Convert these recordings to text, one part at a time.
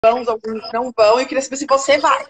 vão, alguns não vão. E eu queria saber se você vai.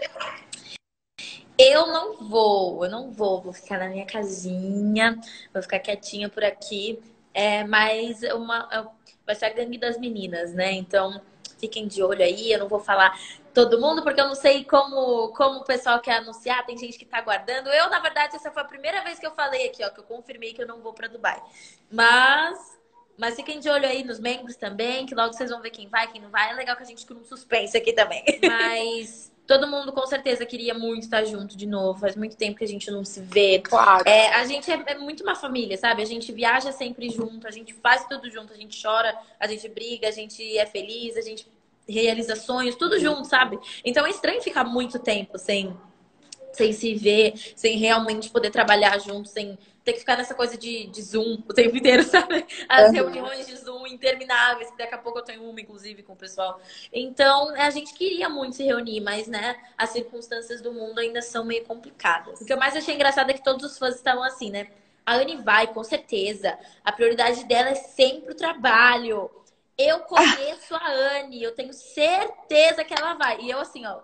Eu não vou ficar na minha casinha, vou ficar quietinha por aqui. Mas vai ser a gangue das meninas, né? Então, fiquem de olho aí. Eu não vou falar todo mundo, porque eu não sei como o pessoal quer anunciar. Tem gente que tá aguardando. Eu, na verdade, essa foi a primeira vez que eu falei aqui, ó, que eu confirmei que eu não vou pra Dubai. Mas fiquem de olho aí nos membros também, que logo vocês vão ver quem vai, quem não vai. É legal que a gente cria um suspense aqui também. Mas todo mundo com certeza queria muito estar junto de novo. Faz muito tempo que a gente não se vê. Claro. A gente é muito uma família, sabe? A gente viaja sempre junto, a gente faz tudo junto, a gente chora, a gente briga, a gente é feliz, a gente realiza sonhos, tudo junto, sabe? Então é estranho ficar muito tempo sem se ver, sem realmente poder trabalhar junto, sem ter que ficar nessa coisa de Zoom o tempo inteiro, sabe? As reuniões de Zoom intermináveis, que daqui a pouco eu tenho uma, inclusive, com o pessoal. Então, a gente queria muito se reunir, mas, né, as circunstâncias do mundo ainda são meio complicadas. O que eu mais achei engraçado é que todos os fãs estavam assim, né? A Anne vai, com certeza. A prioridade dela é sempre o trabalho. Eu conheço a Anne, eu tenho certeza que ela vai. E eu assim, ó.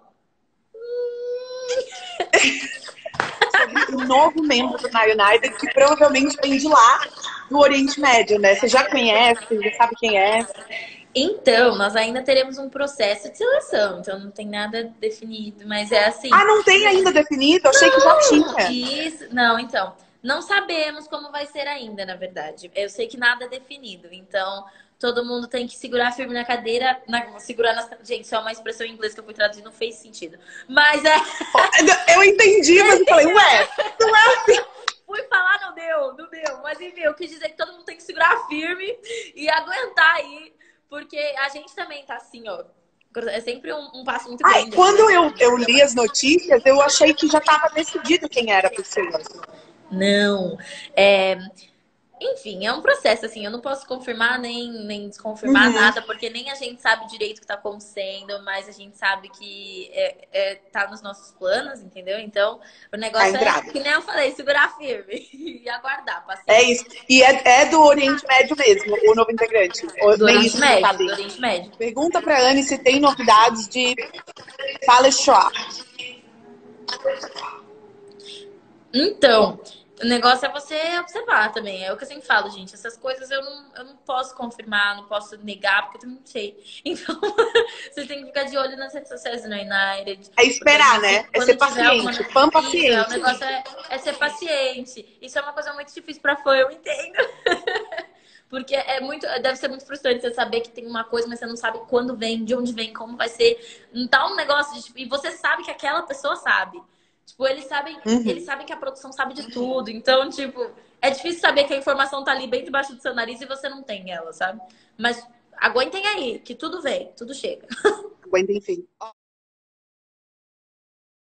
Sobre o novo membro do Na United, que provavelmente vem de lá, do Oriente Médio, né? Você já conhece, já sabe quem é. Então, nós ainda teremos um processo de seleção, então não tem nada definido, mas é assim. Ah, não tem ainda definido? Eu achei que já tinha. Isso, não, então, não sabemos como vai ser ainda, na verdade. Eu sei que nada é definido, então todo mundo tem que segurar firme na cadeira, gente, isso é uma expressão em inglês que eu fui traduzir, não fez sentido. Mas Eu entendi, mas eu falei, ué, não é assim. fui falar, não deu. Mas enfim, eu quis dizer que todo mundo tem que segurar firme e aguentar aí, porque a gente também tá assim, ó. É sempre um passo muito Ai, grande. quando eu li as notícias, eu achei que já estava decidido quem era a pessoa. Não. Enfim, é um processo, assim, eu não posso confirmar nem desconfirmar Uhum. nada, porque nem a gente sabe direito o que tá acontecendo, mas a gente sabe que tá nos nossos planos, entendeu? Então, o A negócio é, entrada. que nem eu falei, segurar firme e aguardar, É paciência. isso. E é do Oriente Médio mesmo, o novo integrante. Ou Do nem Oriente isso você Médio, sabe. do Oriente Médio. Pergunta pra Anne se tem novidades de Palestra. Então, o negócio é você observar também. É o que eu sempre falo, gente. Essas coisas eu não posso confirmar, não posso negar, porque eu também não sei. Então, você tem que ficar de olho nas redes sociais do United. É Porque a esperar, gente, né? É ser quando tiver alguma paciente. Fã notícia, o paciente. negócio é ser paciente. Isso é uma coisa muito difícil pra fã, eu entendo. Porque deve ser muito frustrante você saber que tem uma coisa, mas você não sabe quando vem, de onde vem, como vai ser. Não tá um negócio de, tipo, e você sabe que aquela pessoa sabe. Tipo, eles Uhum. sabem que a produção sabe de tudo. Então, tipo, é difícil saber que a informação tá ali bem debaixo do seu nariz e você não tem ela, sabe? Mas aguentem aí, que tudo vem, tudo chega. Aguenta, enfim.